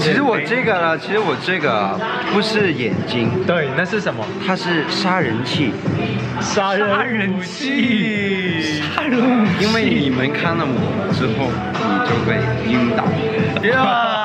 其实我这个不是眼睛， 对，那是什么？ 它是杀人器。 杀人器。杀人器。 因为你们看了我之后，你就会晕倒。